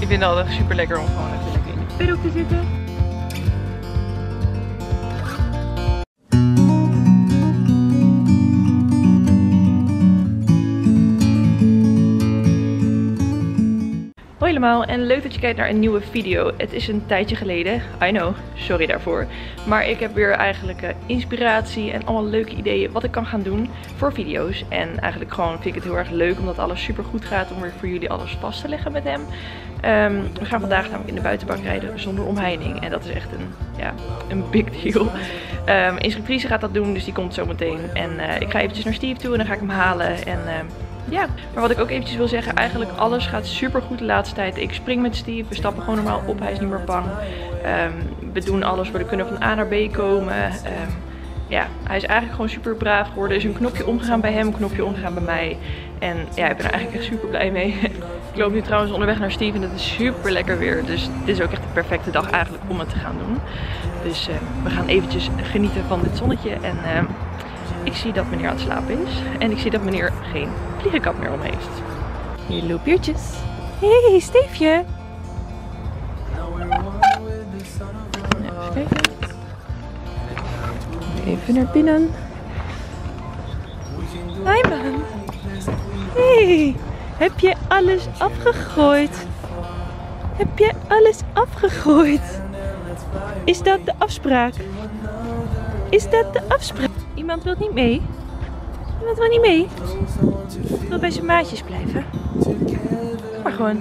Die vinden het altijd super lekker om gewoon even lekker in de paddock te zitten. Hoi allemaal en leuk dat je kijkt naar een nieuwe video. Het is een tijdje geleden, I know, sorry daarvoor. Maar ik heb weer eigenlijk inspiratie en allemaal leuke ideeën wat ik kan gaan doen voor video's. En eigenlijk gewoon vind ik het heel erg leuk omdat alles super goed gaat om weer voor jullie alles vast te leggen met hem. We gaan vandaag namelijk in de buitenbak rijden zonder omheining. En dat is echt een big deal. Mijn instructrice gaat dat doen, dus die komt zo meteen. En ik ga eventjes naar Steve toe en dan ga ik hem halen. En ja, maar wat ik ook eventjes wil zeggen, eigenlijk alles gaat super goed de laatste tijd. Ik spring met Steve, we stappen gewoon normaal op, hij is niet meer bang. We doen alles, we kunnen van A naar B komen. Ja, hij is eigenlijk gewoon super braaf geworden. Er is een knopje omgegaan bij hem, een knopje omgegaan bij mij. En ja, ik ben er eigenlijk echt super blij mee. Ik loop nu trouwens onderweg naar Steve en het is super lekker weer. Dus dit is ook echt de perfecte dag eigenlijk om het te gaan doen. Dus we gaan eventjes genieten van dit zonnetje. En ik zie dat meneer aan het slapen is. En ik zie dat meneer geen vliegenkap meer om heeft. Hier loopiertjes. Hey, Steefje. Even kijken. Even naar binnen. Hi man. Hey, heb je alles afgegooid? Heb je alles afgegooid? Is dat de afspraak? Is dat de afspraak? Iemand wil niet mee? Iemand wil niet mee? Wil bij zijn maatjes blijven? Maar gewoon.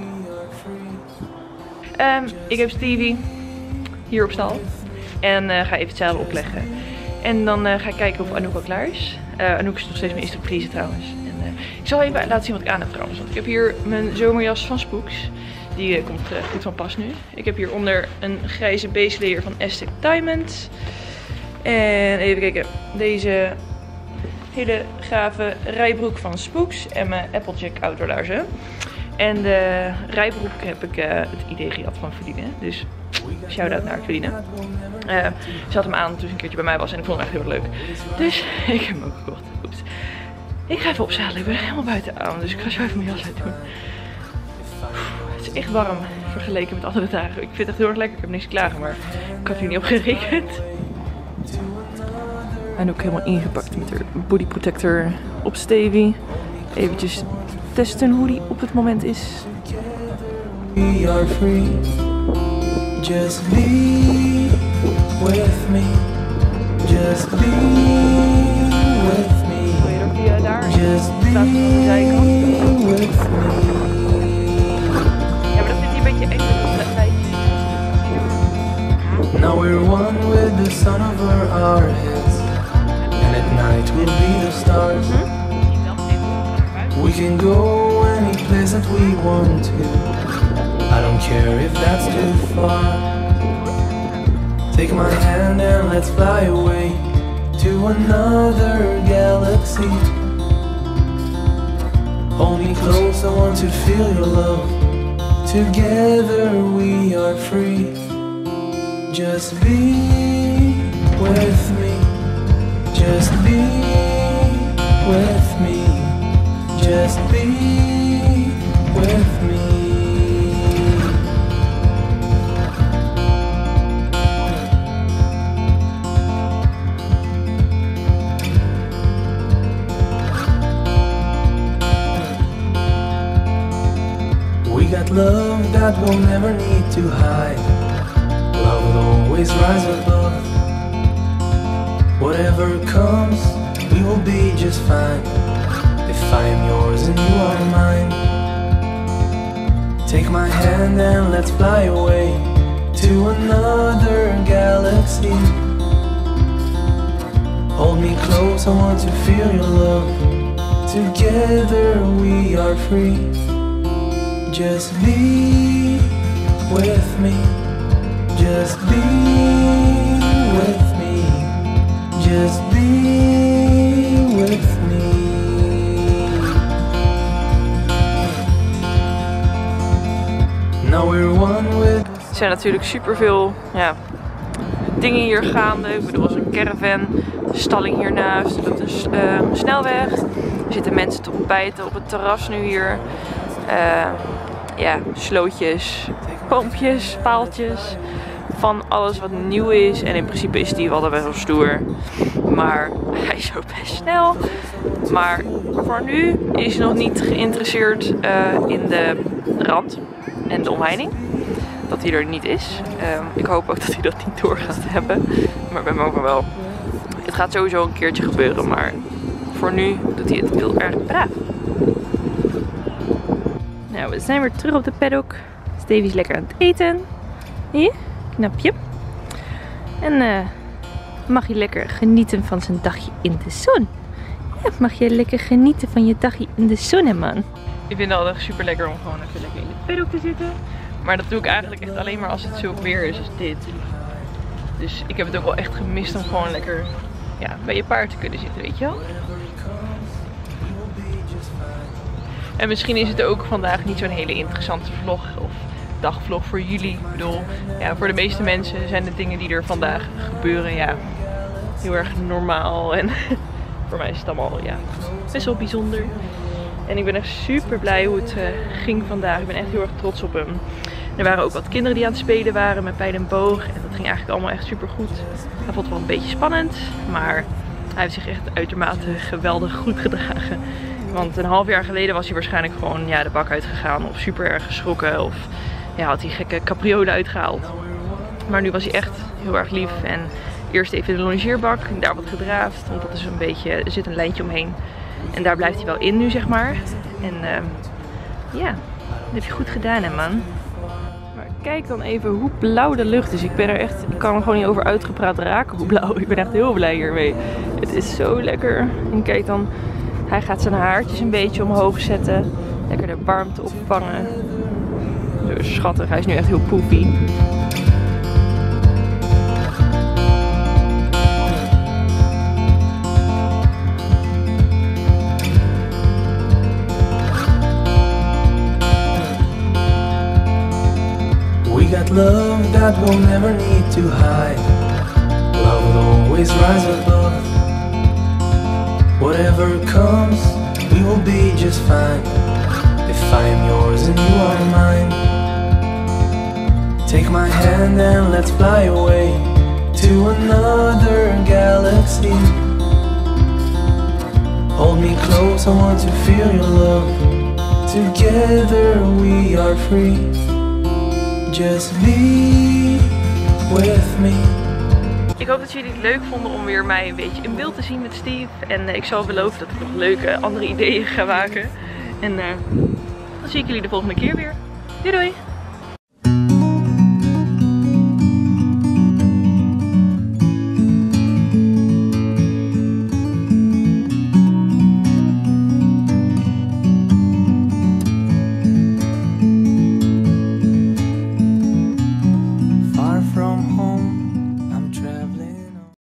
Ik heb Stevie hier op stal. En ga even het zadel opleggen. En dan ga ik kijken of Anouk al klaar is. Anouk is nog steeds mijn instructrice trouwens. En, ik zal even laten zien wat ik aan heb trouwens. Want ik heb hier mijn zomerjas van Spooks. Die komt goed van pas nu. Ik heb hieronder een grijze base layer van Aztec Diamond. En even kijken. Deze hele gave rijbroek van Spooks. En mijn Applejack outdoor laarzen. En de rijbroek heb ik het idee gehad van Feline. Dus shout-out naar Feline. Ze had hem aan toen ze een keertje bij mij was en ik vond hem echt heel leuk. Dus ik heb hem ook gekocht. Oeps. Ik ga even opzadelen. Ik ben helemaal buiten aan. Dus ik ga zo even mijn jas uit doen. Het is echt warm vergeleken met andere dagen. Ik vind het echt heel erg lekker. Ik heb niks te klagen, maar ik had hier niet op gerekend. En ook helemaal ingepakt met haar body protector op Stevie. Eventjes testen hoe die op het moment is. We are free. Just be with me. Just be with me. Just be with me. Ja, maar dat vindt hij een beetje eng met dat lijntje. Now we're one with the sun over our heads. And at night we'll be the stars. We can go any place that we want to. I don't care if that's too far. Take my hand and let's fly away to another galaxy. Hold me close, I want to feel your love. Together we are free. Just be with me. Just be with me. Just be with me. We got love that we'll never need to hide. Love will always rise above. Whatever comes, we will be just fine. If I am yours and you are mine. Take my hand and let's fly away to another galaxy. Hold me close, I want to feel your love. Together we are free. Just be with me. Just be with me. Just be with me. Now we're one with. Er zijn natuurlijk superveel dingen hier gaande. Ik bedoel, er is een caravan, een stalling hiernaast, er loopt een snelweg. Er zitten mensen te ontbijten op het terras nu hier. ja, slootjes, boompjes, paaltjes. Van alles wat nieuw is. En in principe is die wel best wel stoer. Maar hij is ook best snel. Maar voor nu is hij nog niet geïnteresseerd in de rand en de omheining. Dat hij er niet is. Ik hoop ook dat hij dat niet door gaat hebben. Maar bij mogen wel. Het gaat sowieso een keertje gebeuren. Maar voor nu doet hij het heel erg braaf. Nou, we zijn weer terug op de paddock. Stevie is lekker aan het eten. Hier, knapje. En mag je lekker genieten van zijn dagje in de zon. Ja, mag je lekker genieten van je dagje in de zon, hè, man. Ik vind het altijd super lekker om gewoon even lekker in de paddock te zitten. Maar dat doe ik eigenlijk echt alleen maar als het zo weer is als dit. Dus ik heb het ook wel echt gemist om gewoon lekker bij je paard te kunnen zitten, weet je wel. En misschien is het ook vandaag niet zo'n hele interessante vlog of dagvlog voor jullie. Ik bedoel, ja, voor de meeste mensen zijn de dingen die er vandaag gebeuren heel erg normaal. En voor mij is het allemaal best wel bijzonder. En ik ben echt super blij hoe het ging vandaag. Ik ben echt heel erg trots op hem. Er waren ook wat kinderen die aan het spelen waren met pijl en boog. En dat ging eigenlijk allemaal echt super goed. Hij vond het wel een beetje spannend, maar hij heeft zich echt uitermate geweldig goed gedragen. Want een half jaar geleden was hij waarschijnlijk gewoon de bak uitgegaan of super erg geschrokken of had hij gekke capriolen uitgehaald. Maar nu was hij echt heel erg lief en eerst even in de longeerbak, daar wat gedraafd, want dat is een beetje, er zit een lijntje omheen. En daar blijft hij wel in nu, zeg maar. En dat heb je goed gedaan, hè, man. Maar kijk dan even hoe blauw de lucht is. Ik kan er gewoon niet over uitgepraat raken hoe blauw. Ik ben echt heel blij hiermee. Het is zo lekker. En kijk dan, hij gaat zijn haartjes een beetje omhoog zetten. Lekker de warmte opvangen. Zo schattig, hij is nu echt heel poepie. We got love that we'll never need to hide. Love will always rise above. Whatever comes, we will be just fine. If I am yours and you are mine. Take my hand and let's fly away to another galaxy. Hold me close, I want to feel your love. Together we are free. Just be with me. Ik hoop dat jullie het leuk vonden om weer mij een beetje in beeld te zien met Steve. En ik zal beloven dat ik nog leuke andere ideeën ga maken. En dan zie ik jullie de volgende keer weer. Doei doei!